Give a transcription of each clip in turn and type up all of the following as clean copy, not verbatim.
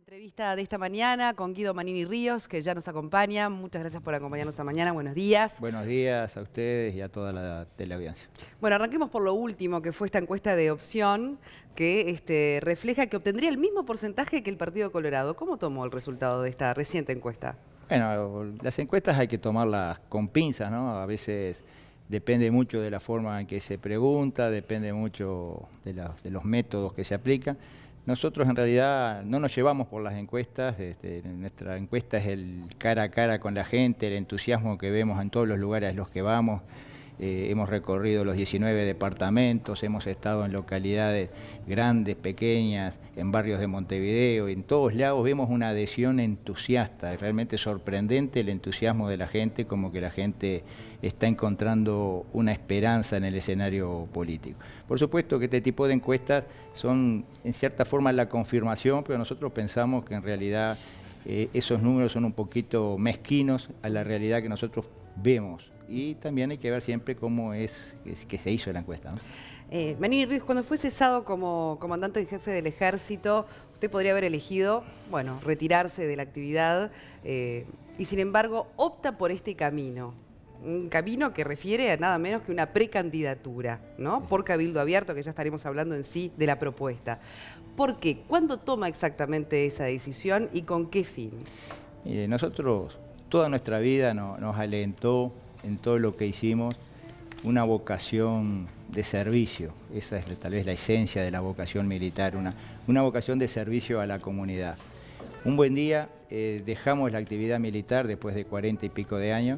Entrevista de esta mañana con Guido Manini Ríos, que ya nos acompaña. Muchas gracias por acompañarnos esta mañana. Buenos días. Buenos días a ustedes y a toda la teleaudiencia. Bueno, arranquemos por lo último, que fue esta encuesta de opción que refleja que obtendría el mismo porcentaje que el Partido Colorado. ¿Cómo tomó el resultado de esta reciente encuesta? Bueno, las encuestas hay que tomarlas con pinzas, ¿no? A veces depende mucho de la forma en que se pregunta, depende mucho de los métodos que se aplican. Nosotros en realidad no nos llevamos por las encuestas, nuestra encuesta es el cara a cara con la gente, el entusiasmo que vemos en todos los lugares a los que vamos. Hemos recorrido los 19 departamentos, hemos estado en localidades grandes, pequeñas, en barrios de Montevideo, en todos lados vemos una adhesión entusiasta, es realmente sorprendente el entusiasmo de la gente, como que la gente está encontrando una esperanza en el escenario político. Por supuesto que este tipo de encuestas son en cierta forma la confirmación, pero nosotros pensamos que en realidad esos números son un poquito mezquinos a la realidad que nosotros vemos. Y también hay que ver siempre cómo es que se hizo la encuesta, ¿no? Manini Ríos, cuando fue cesado como comandante en jefe del Ejército, usted podría haber elegido, bueno, retirarse de la actividad y sin embargo opta por este camino. Un camino que refiere a nada menos que una precandidatura, ¿no? Por Cabildo Abierto, que ya estaremos hablando en sí de la propuesta. ¿Por qué? ¿Cuándo toma exactamente esa decisión y con qué fin? Nosotros, toda nuestra vida nos alentó en todo lo que hicimos una vocación de servicio. Esa es tal vez la esencia de la vocación militar, una vocación de servicio a la comunidad. Un buen día dejamos la actividad militar después de 40 y pico de años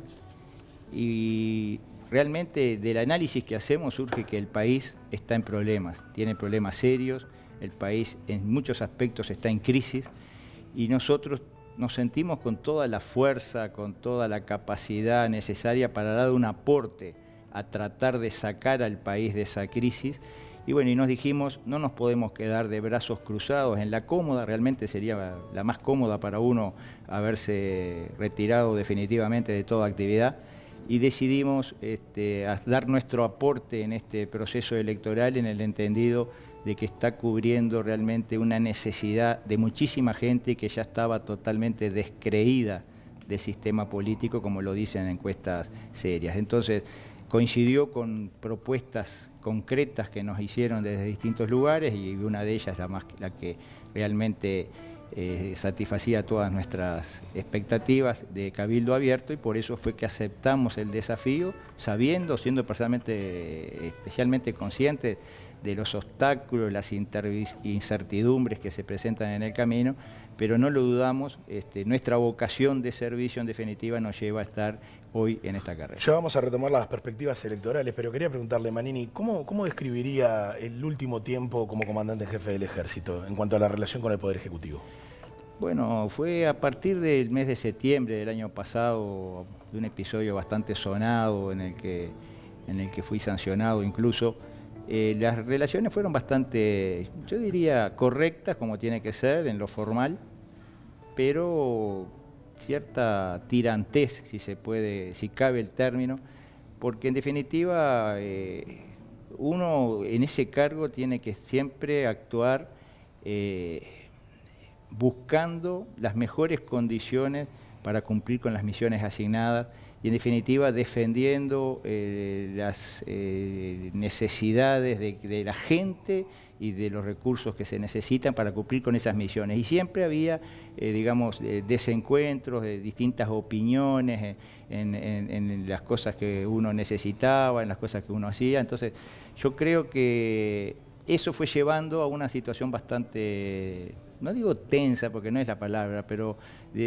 y realmente del análisis que hacemos surge que el país está en problemas, tiene problemas serios, el país en muchos aspectos está en crisis y nosotros nos sentimos con toda la fuerza, con toda la capacidad necesaria para dar un aporte a tratar de sacar al país de esa crisis. Y bueno, y nos dijimos, no nos podemos quedar de brazos cruzados en la cómoda, realmente sería la más cómoda para uno haberse retirado definitivamente de toda actividad. Y decidimos dar nuestro aporte en este proceso electoral en el entendido de que está cubriendo realmente una necesidad de muchísima gente que ya estaba totalmente descreída del sistema político, como lo dicen encuestas serias. Entonces, coincidió con propuestas concretas que nos hicieron desde distintos lugares y una de ellas la que realmente satisfacía todas nuestras expectativas de Cabildo Abierto y por eso fue que aceptamos el desafío, siendo especialmente conscientes de los obstáculos, las incertidumbres que se presentan en el camino, pero no lo dudamos, nuestra vocación de servicio en definitiva nos lleva a estar hoy en esta carrera. Ya vamos a retomar las perspectivas electorales, pero quería preguntarle, Manini, ¿cómo describiría el último tiempo como comandante en jefe del Ejército en cuanto a la relación con el Poder Ejecutivo? Bueno, fue a partir del mes de septiembre del año pasado, de un episodio bastante sonado en el que fui sancionado incluso. Las relaciones fueron bastante, yo diría, correctas, como tiene que ser, en lo formal, pero cierta tirantez, si cabe el término, porque en definitiva uno en ese cargo tiene que siempre actuar buscando las mejores condiciones para cumplir con las misiones asignadas y en definitiva defendiendo las necesidades de la gente y de los recursos que se necesitan para cumplir con esas misiones. Y siempre había, digamos, desencuentros, distintas opiniones en las cosas que uno necesitaba, en las cosas que uno hacía. Entonces, yo creo que eso fue llevando a una situación bastante, no digo tensa porque no es la palabra, pero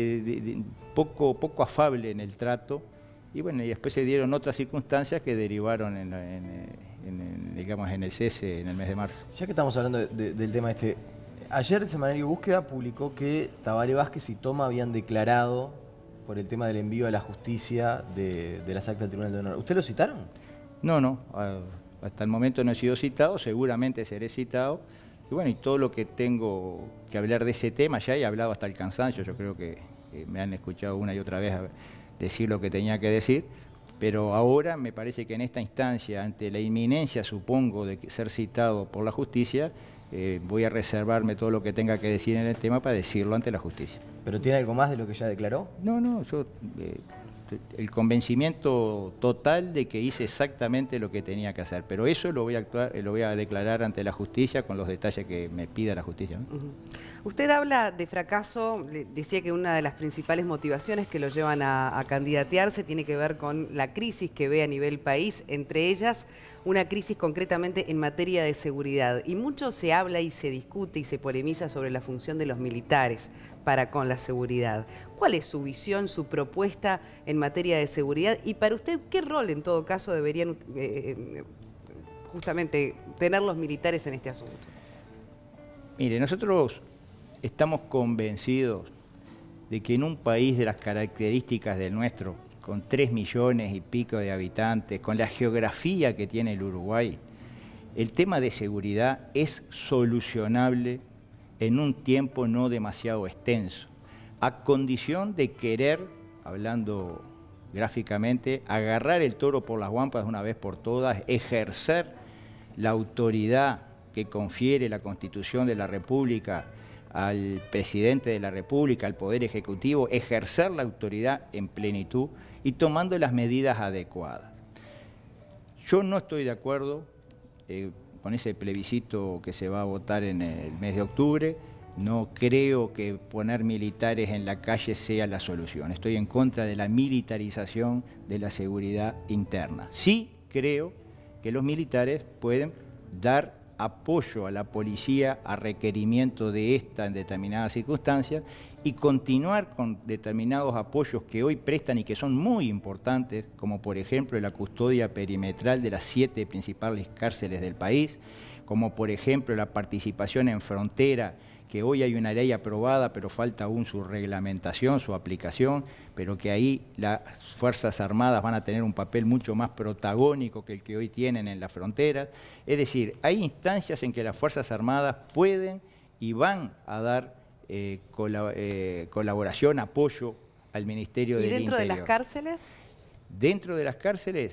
poco afable en el trato. Y bueno, y después se dieron otras circunstancias que derivaron digamos, en el cese en el mes de marzo. Ya que estamos hablando del tema ayer el semanario Búsqueda publicó que Tabaré Vázquez y Toma habían declarado por el tema del envío a la justicia de las actas del Tribunal de Honor. ¿Usted lo citaron? No, hasta el momento no he sido citado, seguramente seré citado. Y bueno, y todo lo que tengo que hablar de ese tema, ya he hablado hasta el cansancio, yo creo que me han escuchado una y otra vez decir lo que tenía que decir, pero ahora me parece que en esta instancia, ante la inminencia, supongo, de ser citado por la justicia, voy a reservarme todo lo que tenga que decir en el tema para decirlo ante la justicia. ¿Pero tiene algo más de lo que ya declaró? No, yo el convencimiento total de que hice exactamente lo que tenía que hacer, pero eso lo voy a declarar ante la justicia con los detalles que me pida la justicia, ¿no? Usted habla de fracaso, decía que una de las principales motivaciones que lo llevan a candidatearse tiene que ver con la crisis que ve a nivel país, entre ellas una crisis concretamente en materia de seguridad. Y mucho se habla y se discute y se polemiza sobre la función de los militares para con la seguridad. ¿Cuál es su visión, su propuesta en materia de seguridad? Y para usted, ¿qué rol en todo caso deberían justamente tener los militares en este asunto? Mire, nosotros estamos convencidos de que en un país de las características del nuestro, con 3 millones y pico de habitantes, con la geografía que tiene el Uruguay, el tema de seguridad es solucionable en un tiempo no demasiado extenso, a condición de querer, hablando gráficamente, agarrar el toro por las guampas de una vez por todas, ejercer la autoridad que confiere la Constitución de la República al presidente de la República, al Poder Ejecutivo, ejercer la autoridad en plenitud y tomando las medidas adecuadas. Yo no estoy de acuerdo con ese plebiscito que se va a votar en el mes de octubre. No creo que poner militares en la calle sea la solución. Estoy en contra de la militarización de la seguridad interna. Sí creo que los militares pueden dar apoyo a la policía a requerimiento de esta en determinadas circunstancias y continuar con determinados apoyos que hoy prestan y que son muy importantes, como por ejemplo la custodia perimetral de las 7 principales cárceles del país, como por ejemplo la participación en frontera, que hoy hay una ley aprobada, pero falta aún su reglamentación, su aplicación, pero que ahí las Fuerzas Armadas van a tener un papel mucho más protagónico que el que hoy tienen en las fronteras. Es decir, hay instancias en que las Fuerzas Armadas pueden y van a dar colaboración, apoyo al Ministerio del Interior. ¿Y dentro de las cárceles? Dentro de las cárceles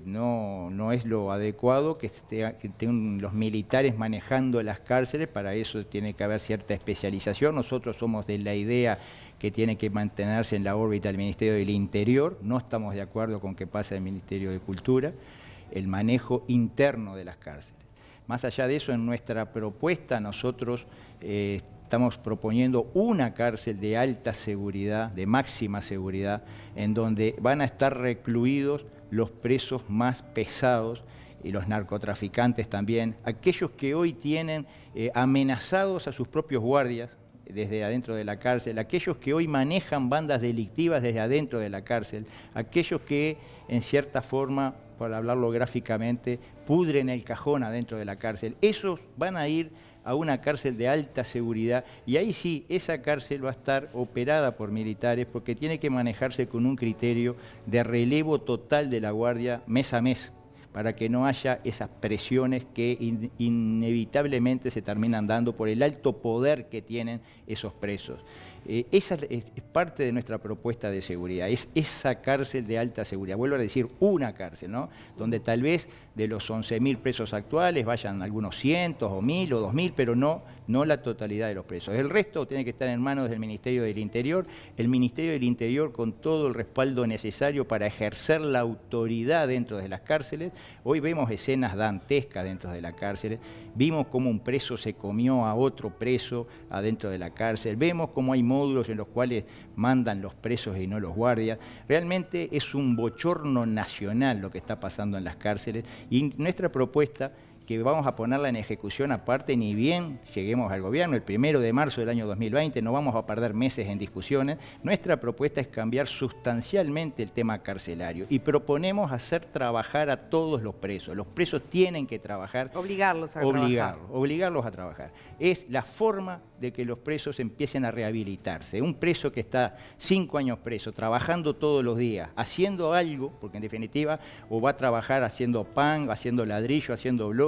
no es lo adecuado que estén los militares manejando las cárceles, para eso tiene que haber cierta especialización. Nosotros somos de la idea que tiene que mantenerse en la órbita del Ministerio del Interior, no estamos de acuerdo con que pase al Ministerio de Cultura, el manejo interno de las cárceles. Más allá de eso, en nuestra propuesta nosotros estamos proponiendo una cárcel de alta seguridad, de máxima seguridad, en donde van a estar recluidos los presos más pesados y los narcotraficantes también, aquellos que hoy tienen amenazados a sus propios guardias desde adentro de la cárcel, aquellos que hoy manejan bandas delictivas desde adentro de la cárcel, aquellos que en cierta forma, para hablarlo gráficamente, pudren el cajón adentro de la cárcel. Esos van a ir a una cárcel de alta seguridad y ahí sí, esa cárcel va a estar operada por militares porque tiene que manejarse con un criterio de relevo total de la guardia mes a mes, para que no haya esas presiones que inevitablemente se terminan dando por el alto poder que tienen esos presos. Esa es parte de nuestra propuesta de seguridad, es esa cárcel de alta seguridad, vuelvo a decir, una cárcel, ¿no? Donde tal vez de los 11.000 presos actuales vayan algunos cientos o 1.000 o 2.000, pero no la totalidad de los presos. El resto tiene que estar en manos del Ministerio del Interior, el Ministerio del Interior con todo el respaldo necesario para ejercer la autoridad dentro de las cárceles. Hoy vemos escenas dantescas dentro de las cárceles, vimos cómo un preso se comió a otro preso adentro de la cárcel, vemos cómo hay módulos en los cuales mandan los presos y no los guardias. Realmente es un bochorno nacional lo que está pasando en las cárceles y nuestra propuesta, que vamos a ponerla en ejecución aparte, ni bien lleguemos al gobierno, el 1 de marzo del año 2020, no vamos a perder meses en discusiones. Nuestra propuesta es cambiar sustancialmente el tema carcelario y proponemos hacer trabajar a todos los presos. Los presos tienen que trabajar. Obligarlos a trabajar. Obligarlos a trabajar. Es la forma de que los presos empiecen a rehabilitarse. Un preso que está 5 años preso, trabajando todos los días, haciendo algo, porque en definitiva o va a trabajar haciendo pan, haciendo ladrillo, haciendo bloque,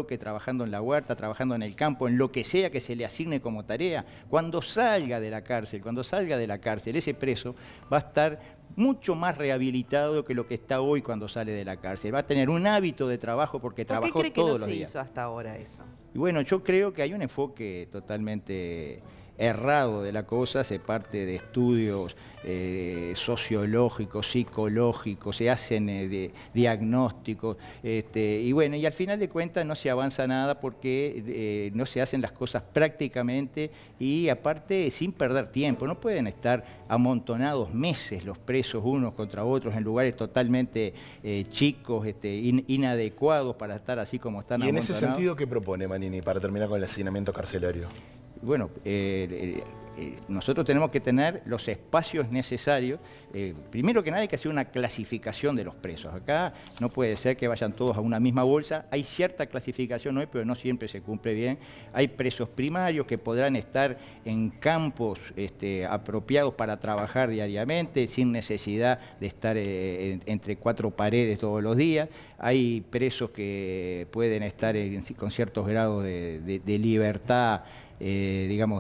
bloque, trabajando en la huerta, trabajando en el campo, en lo que sea que se le asigne como tarea. Cuando salga de la cárcel, ese preso va a estar mucho más rehabilitado que lo que está hoy cuando sale de la cárcel. Va a tener un hábito de trabajo porque trabajó todos los días. ¿Por qué cree que no se hizo hasta ahora eso? Y bueno, yo creo que hay un enfoque totalmente errado de la cosa, se parte de estudios sociológicos, psicológicos, se hacen diagnósticos, y bueno, y al final de cuentas no se avanza nada porque no se hacen las cosas prácticamente y aparte sin perder tiempo. No pueden estar amontonados meses los presos unos contra otros en lugares totalmente chicos, inadecuados para estar así como están amontonados. ¿Y en ese sentido qué propone Manini para terminar con el hacinamiento carcelario? Bueno, nosotros tenemos que tener los espacios necesarios. Primero que nada hay que hacer una clasificación de los presos. Acá no puede ser que vayan todos a una misma bolsa. Hay cierta clasificación hoy, pero no siempre se cumple bien. Hay presos primarios que podrán estar en campos apropiados para trabajar diariamente, sin necesidad de estar entre cuatro paredes todos los días. Hay presos que pueden estar con ciertos grados de libertad, digamos,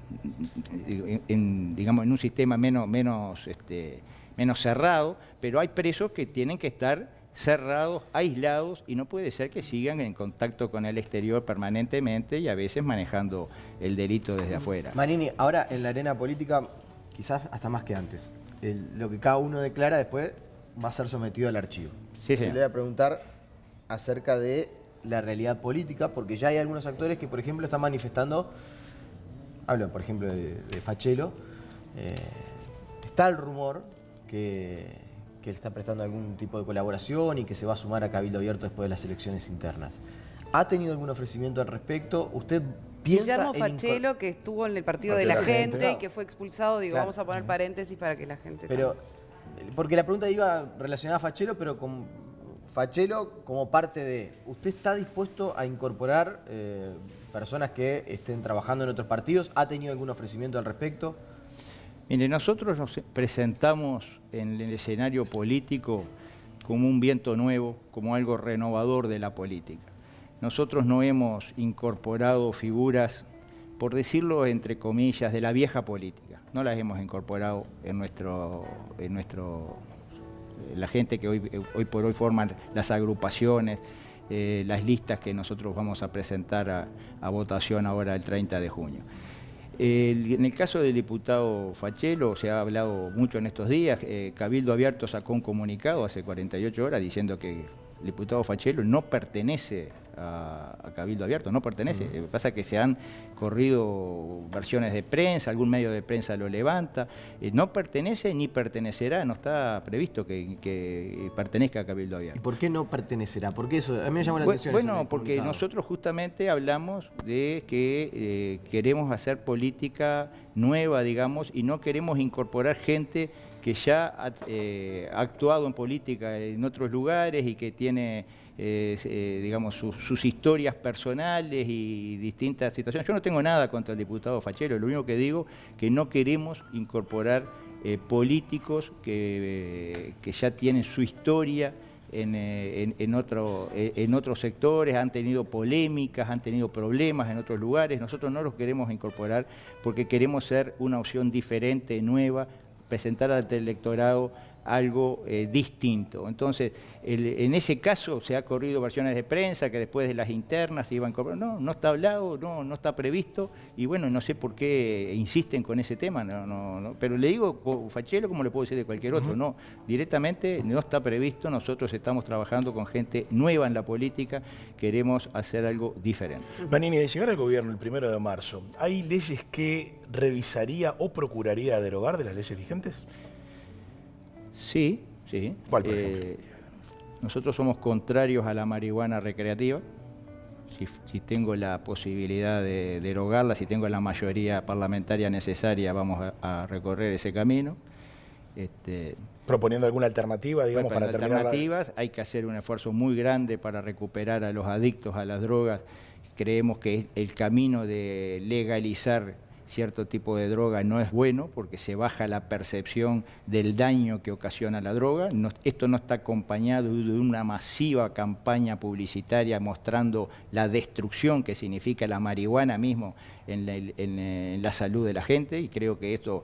en un sistema menos cerrado, pero hay presos que tienen que estar cerrados, aislados, y no puede ser que sigan en contacto con el exterior permanentemente y a veces manejando el delito desde afuera. Manini, ahora en la arena política, quizás hasta más que antes, lo que cada uno declara después va a ser sometido al archivo. Sí, le voy a preguntar acerca de la realidad política, porque ya hay algunos actores que, por ejemplo, están manifestando, hablo, por ejemplo, de Fachelo, está el rumor que él está prestando algún tipo de colaboración y que se va a sumar a Cabildo Abierto después de las elecciones internas. ¿Ha tenido algún ofrecimiento al respecto? ¿Usted piensa Guillermo Fachelo, que estuvo en el Partido de la Gente y que fue expulsado, digo, claro, vamos a poner paréntesis para que la gente... Pero, porque la pregunta iba relacionada a Fachelo, pero con Fachelo como parte de... ¿Usted está dispuesto a incorporar personas que estén trabajando en otros partidos? ¿Ha tenido algún ofrecimiento al respecto? Mire, nosotros nos presentamos en el escenario político como un viento nuevo, como algo renovador de la política. Nosotros no hemos incorporado figuras, por decirlo entre comillas, de la vieja política. No las hemos incorporado la gente que hoy por hoy forman las agrupaciones, las listas que nosotros vamos a presentar a votación ahora el 30 de junio. En el caso del diputado Fachelo, se ha hablado mucho en estos días, Cabildo Abierto sacó un comunicado hace 48 horas diciendo que el diputado Fachelo no pertenece a Cabildo Abierto, no pertenece. Lo que pasa es que se han corrido versiones de prensa, algún medio de prensa lo levanta. No pertenece ni pertenecerá, no está previsto que pertenezca a Cabildo Abierto. ¿Y por qué no pertenecerá? Porque eso a mí me llama la atención. Bueno, porque nosotros justamente hablamos de que queremos hacer política nueva, digamos, y no queremos incorporar gente que ya ha actuado en política en otros lugares y que tiene, digamos, sus historias personales y distintas situaciones. Yo no tengo nada contra el diputado Fachelo, lo único que digo que no queremos incorporar políticos que ya tienen su historia en otros sectores, han tenido polémicas, han tenido problemas en otros lugares. Nosotros no los queremos incorporar porque queremos ser una opción diferente, nueva, presentar ante el electorado algo distinto. Entonces, en ese caso se ha corrido versiones de prensa que después de las internas se iban a cobrar. No, no está hablado, no está previsto, y bueno, no sé por qué insisten con ese tema, no. Pero le digo, Fachelo, como le puedo decir de cualquier otro, no, directamente no está previsto. Nosotros estamos trabajando con gente nueva en la política, queremos hacer algo diferente. Manini, de llegar al gobierno el 1 de marzo, ¿hay leyes que revisaría o procuraría derogar de las leyes vigentes? Sí. ¿Cuál, por ejemplo? Nosotros somos contrarios a la marihuana recreativa. Si tengo la posibilidad de derogarla, si tengo la mayoría parlamentaria necesaria, vamos a recorrer ese camino. ¿Proponiendo alguna alternativa, digamos, para terminar? Alternativas, hay que hacer un esfuerzo muy grande para recuperar a los adictos a las drogas. Creemos que el camino de legalizar cierto tipo de droga no es bueno porque se baja la percepción del daño que ocasiona la droga. Esto no está acompañado de una masiva campaña publicitaria mostrando la destrucción que significa la marihuana mismo en la salud de la gente, y creo que esto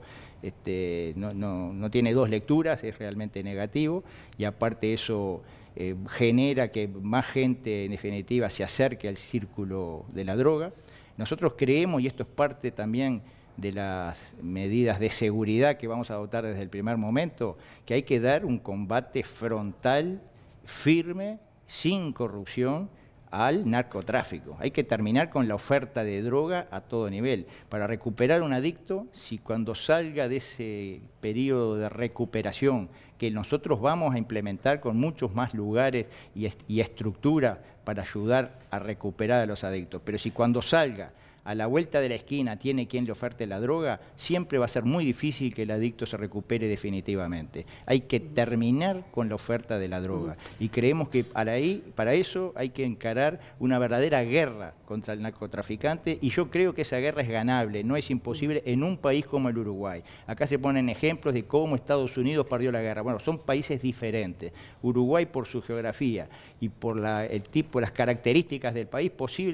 no tiene dos lecturas, es realmente negativo, y aparte eso genera que más gente en definitiva se acerque al círculo de la droga. Nosotros creemos, y esto es parte también de las medidas de seguridad que vamos a adoptar desde el primer momento, que hay que dar un combate frontal, firme, sin corrupción, al narcotráfico. Hay que terminar con la oferta de droga a todo nivel. Para recuperar un adicto, si cuando salga de ese periodo de recuperación, que nosotros vamos a implementar con muchos más lugares y estructura para ayudar a recuperar a los adictos, pero si cuando salga a la vuelta de la esquina tiene quien le oferte la droga, siempre va a ser muy difícil que el adicto se recupere definitivamente. Hay que terminar con la oferta de la droga. Y creemos que para eso hay que encarar una verdadera guerra contra el narcotraficante, y yo creo que esa guerra es ganable, no es imposible en un país como el Uruguay. Acá se ponen ejemplos de cómo Estados Unidos perdió la guerra. Bueno, son países diferentes. Uruguay, por su geografía y por el tipo, las características del país,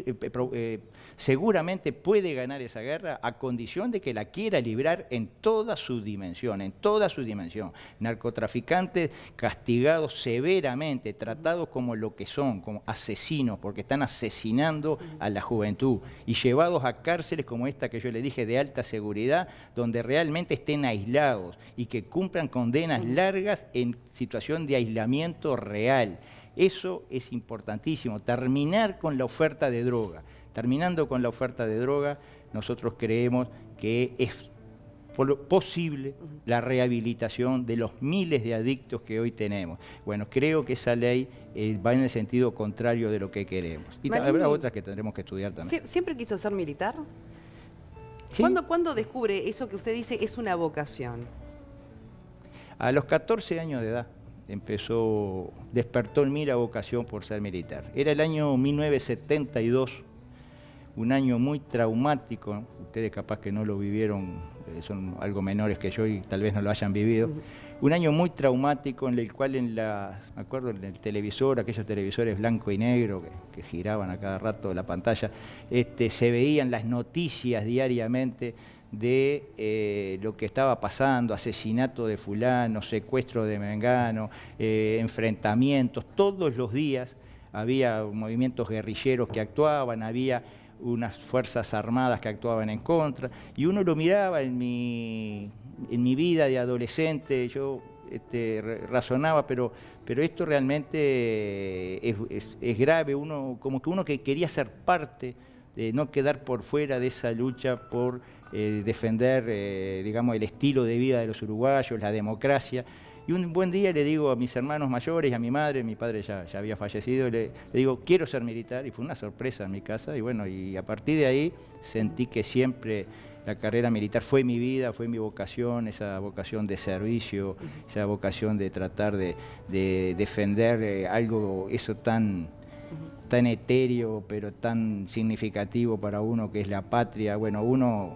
seguramente puede ganar esa guerra a condición de que la quiera librar en toda su dimensión, Narcotraficantes castigados severamente, tratados como lo que son, como asesinos, porque están asesinando a la juventud, y llevados a cárceles como esta que yo le dije, de alta seguridad, donde realmente estén aislados y que cumplan condenas largas en situación de aislamiento real. Eso es importantísimo, terminar con la oferta de droga. Terminando con la oferta de droga, nosotros creemos que es posible la rehabilitación de los miles de adictos que hoy tenemos. Bueno, creo que esa ley va en el sentido contrario de lo que queremos. Y Manini, habrá otras que tendremos que estudiar también. ¿Siempre quiso ser militar? ¿Sí? ¿Cuándo descubre eso que usted dice es una vocación? A los 14 años de edad despertó en mí la vocación por ser militar. Era el año 1972, un año muy traumático. Ustedes capaz que no lo vivieron, son algo menores que yo y tal vez no lo hayan vivido. Un año muy traumático en el cual me acuerdo en el televisor, aquellos televisores blanco y negro que giraban a cada rato la pantalla, se veían las noticias diariamente de lo que estaba pasando, asesinato de fulano, secuestro de mengano, enfrentamientos. Todos los días había movimientos guerrilleros que actuaban, había unas fuerzas armadas que actuaban en contra, y uno lo miraba en mi vida de adolescente. Yo razonaba, pero esto realmente es grave. Como que uno que quería ser parte, no quedar por fuera de esa lucha por defender, digamos, el estilo de vida de los uruguayos, la democracia. Y un buen día le digo a mis hermanos mayores y a mi madre, mi padre ya había fallecido, le digo, quiero ser militar, y fue una sorpresa en mi casa, y bueno, y a partir de ahí sentí que siempre la carrera militar fue mi vida, fue mi vocación, esa vocación de servicio, esa vocación de tratar de defender algo, eso tan etéreo, pero tan significativo para uno, que es la patria. Bueno,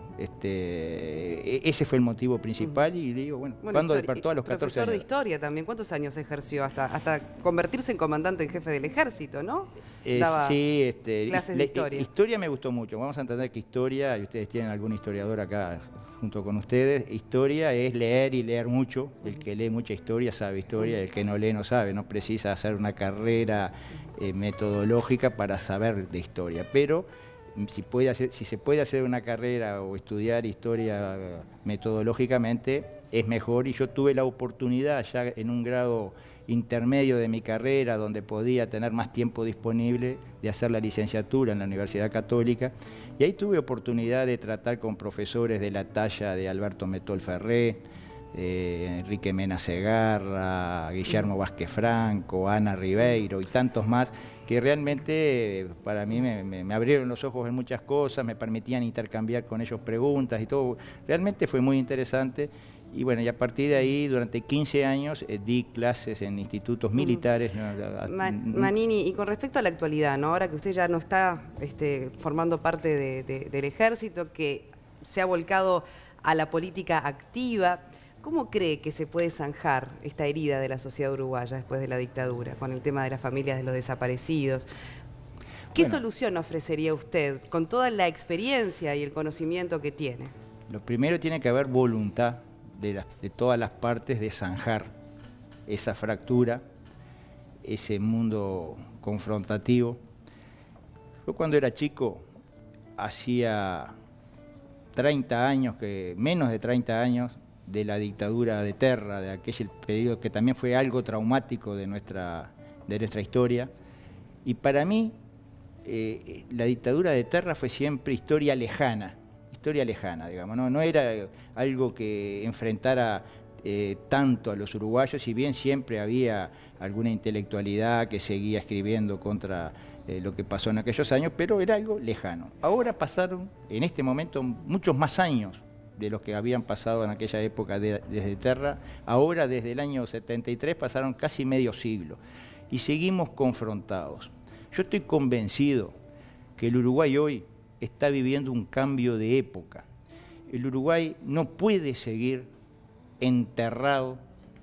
ese fue el motivo principal, y digo, bueno ¿cuándo despertó? A los 14 profesor años. de historia también, ¿cuántos años ejerció hasta convertirse en comandante en jefe del ejército, no? Daba Sí, clases de historia. Historia me gustó mucho. Vamos a entender que historia, y ustedes tienen algún historiador acá junto con ustedes, historia es leer y leer mucho. El que lee mucha historia sabe historia, el que no lee no sabe, no precisa hacer una carrera metodológica para saber de historia, pero si se puede hacer una carrera o estudiar historia metodológicamente, es mejor. Y yo tuve la oportunidad ya en un grado intermedio de mi carrera, donde podía tener más tiempo disponible, de hacer la licenciatura en la Universidad Católica, y ahí tuve oportunidad de tratar con profesores de la talla de Alberto Metol Ferré, Enrique Mena Segarra, Guillermo Vázquez Franco, Ana Ribeiro y tantos más, que realmente para mí me abrieron los ojos en muchas cosas, me permitían intercambiar con ellos preguntas y todo. Realmente fue muy interesante. Y bueno, y a partir de ahí, durante 15 años, di clases en institutos militares. Manini, y con respecto a la actualidad, ¿no? Ahora que usted ya no está formando parte del ejército, que se ha volcado a la política activa. ¿Cómo cree que se puede zanjar esta herida de la sociedad uruguaya después de la dictadura, con el tema de las familias de los desaparecidos? ¿Qué solución ofrecería usted con toda la experiencia y el conocimiento que tiene? Lo primero, tiene que haber voluntad de todas las partes de zanjar esa fractura, ese mundo confrontativo. Yo cuando era chico, hacía 30 años, menos de 30 años, de la dictadura de Terra, de aquel periodo que también fue algo traumático de nuestra historia. Y para mí, la dictadura de Terra fue siempre historia lejana, digamos, no era algo que enfrentara tanto a los uruguayos, si bien siempre había alguna intelectualidad que seguía escribiendo contra lo que pasó en aquellos años, pero era algo lejano. Ahora pasaron, en este momento, muchos más años de los que habían pasado en aquella época desde Terra. Ahora, desde el año 73, pasaron casi medio siglo y seguimos confrontados. Yo estoy convencido que el Uruguay hoy está viviendo un cambio de época. El Uruguay no puede seguir enterrado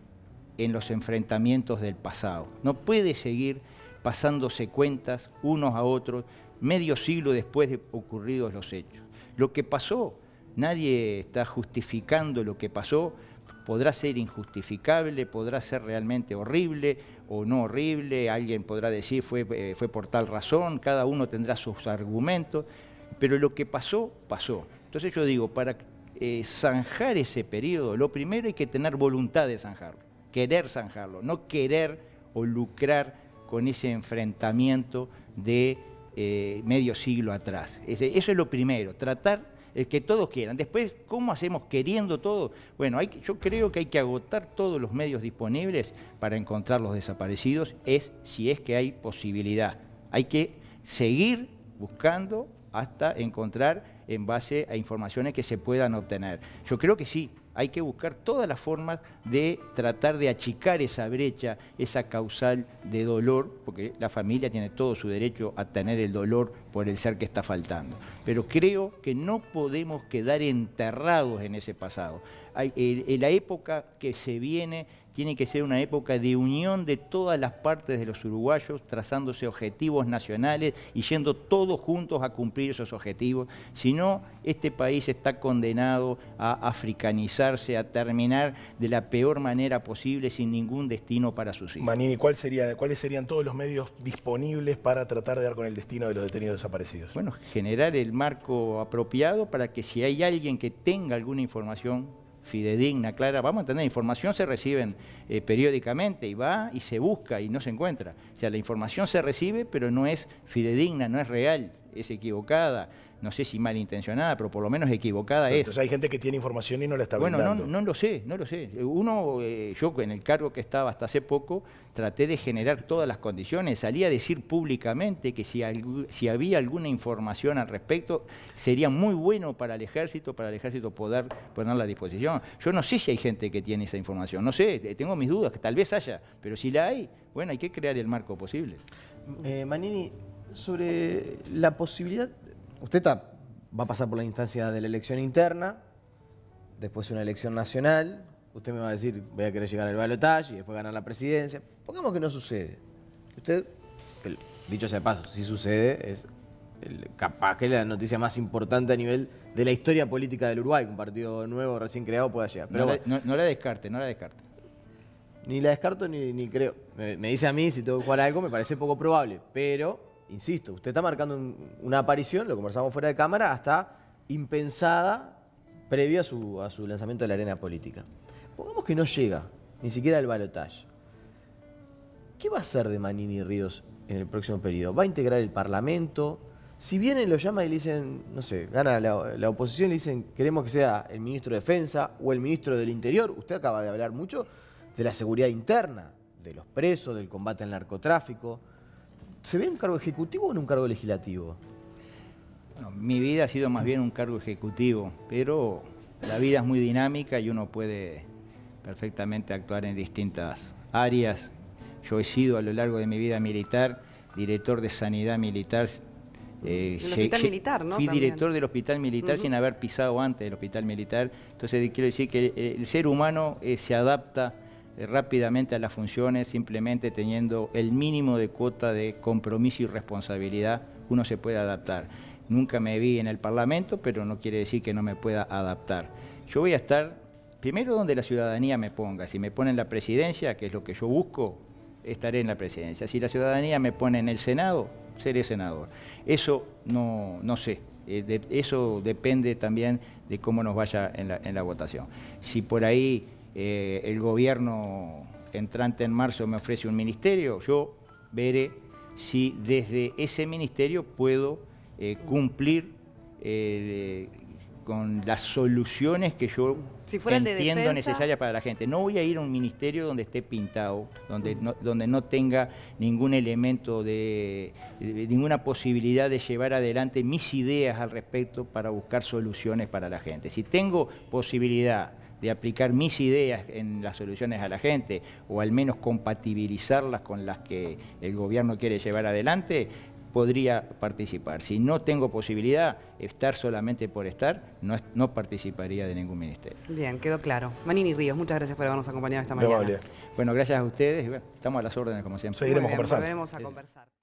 en los enfrentamientos del pasado. No puede seguir pasándose cuentas unos a otros medio siglo después de ocurridos los hechos. Lo que pasó, nadie está justificando lo que pasó, podrá ser injustificable, podrá ser realmente horrible o no horrible, alguien podrá decir fue por tal razón, cada uno tendrá sus argumentos, pero lo que pasó, pasó. Entonces yo digo, para zanjar ese periodo, lo primero hay que tener voluntad de zanjarlo, querer zanjarlo, no querer o lucrar con ese enfrentamiento de medio siglo atrás. Eso es lo primero, tratar que todos quieran. Después, ¿cómo hacemos queriendo todo? Bueno, yo creo que hay que agotar todos los medios disponibles para encontrar los desaparecidos, si es que hay posibilidad. Hay que seguir buscando hasta encontrar en base a informaciones que se puedan obtener. Yo creo que sí, hay que buscar todas las formas de tratar de achicar esa brecha, esa causal de dolor, porque la familia tiene todo su derecho a tener el dolor por el ser que está faltando. Pero creo que no podemos quedar enterrados en ese pasado. La época que se viene tiene que ser una época de unión de todas las partes de los uruguayos, trazándose objetivos nacionales y yendo todos juntos a cumplir esos objetivos. Si no, este país está condenado a africanizarse, a terminar de la peor manera posible, sin ningún destino para sus hijos. Manini, ¿cuáles serían todos los medios disponibles para tratar de dar con el destino de los detenidos desaparecidos? Bueno, generar el marco apropiado para que si hay alguien que tenga alguna información fidedigna, clara, vamos a tener información, se reciben periódicamente y va y se busca y no se encuentra. O sea, la información se recibe, pero no es fidedigna, no es real, es equivocada, no sé si malintencionada, pero por lo menos equivocada es. Entonces hay gente que tiene información y no la está brindando. Bueno, no lo sé. Yo en el cargo que estaba hasta hace poco, traté de generar todas las condiciones, salí a decir públicamente que si había alguna información al respecto, sería muy bueno para el ejército poder ponerla a disposición. Yo no sé si hay gente que tiene esa información, no sé, tengo mis dudas, que tal vez haya, pero si la hay, bueno, hay que crear el marco posible. Manini, sobre la posibilidad, usted va a pasar por la instancia de la elección interna, después una elección nacional, usted me va a decir, voy a querer llegar al balotaje y después ganar la presidencia. Pongamos que no sucede. Usted, dicho sea de paso, si sucede, es capaz que la noticia más importante a nivel de la historia política del Uruguay, que un partido nuevo, recién creado, pueda llegar. Pero no la descarte. Ni la descarto ni creo. Me dice a mí, si tengo que jugar algo, me parece poco probable, pero insisto, usted está marcando una aparición, lo conversamos fuera de cámara, hasta impensada, previa a su lanzamiento de la arena política. Pongamos que no llega, ni siquiera al balotaje. ¿Qué va a hacer de Manini Ríos en el próximo periodo? ¿Va a integrar el Parlamento? Si vienen, lo llama y le dicen, no sé, gana la oposición y le dicen, queremos que sea el ministro de Defensa o el ministro del Interior. Usted acaba de hablar mucho de la seguridad interna, de los presos, del combate al narcotráfico. ¿Se ve en un cargo ejecutivo o en un cargo legislativo? Bueno, mi vida ha sido más bien un cargo ejecutivo, pero la vida es muy dinámica y uno puede perfectamente actuar en distintas áreas. Yo he sido a lo largo de mi vida militar director de sanidad militar El hospital militar, ¿no? Fui También. director del hospital militar sin haber pisado antes del hospital militar. Entonces quiero decir que el ser humano se adapta rápidamente a las funciones, simplemente teniendo el mínimo de cuota de compromiso y responsabilidad, uno se puede adaptar. Nunca me vi en el Parlamento, pero no quiere decir que no me pueda adaptar. Yo voy a estar primero donde la ciudadanía me ponga. Si me pone en la presidencia, que es lo que yo busco, estaré en la presidencia. Si la ciudadanía me pone en el Senado, seré senador. Eso no sé. Eso depende también de cómo nos vaya en la votación. Si por ahí el gobierno entrante en marzo me ofrece un ministerio, yo veré si desde ese ministerio puedo cumplir con las soluciones que yo entiendo necesarias para la gente. No voy a ir a un ministerio donde esté pintado, donde no tenga ningún elemento ninguna posibilidad de llevar adelante mis ideas al respecto para buscar soluciones para la gente. Si tengo posibilidad de aplicar mis ideas en las soluciones a la gente, o al menos compatibilizarlas con las que el gobierno quiere llevar adelante, podría participar. Si no tengo posibilidad, estar solamente por estar, no participaría de ningún ministerio. Bien, quedó claro. Manini Ríos, muchas gracias por habernos acompañado esta mañana. Bueno, gracias a ustedes. Estamos a las órdenes, como siempre. Seguiremos conversando. Volveremos a conversar.